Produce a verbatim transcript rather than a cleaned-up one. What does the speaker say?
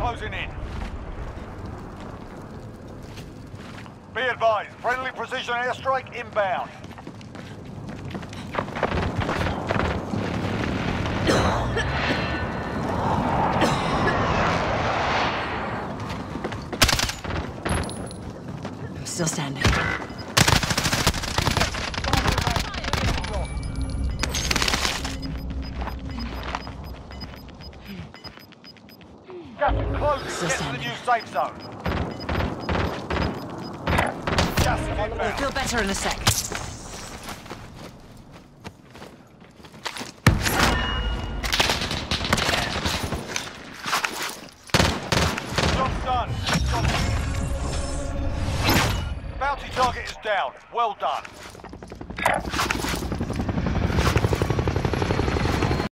closing in. Be advised, friendly precision airstrike inbound. I'm still standing. Gas is closing. Still Get to the standing. new safe zone. Gas is I'll inbound. feel better in a sec. Job's done. Job- Bounty target is down. Well done.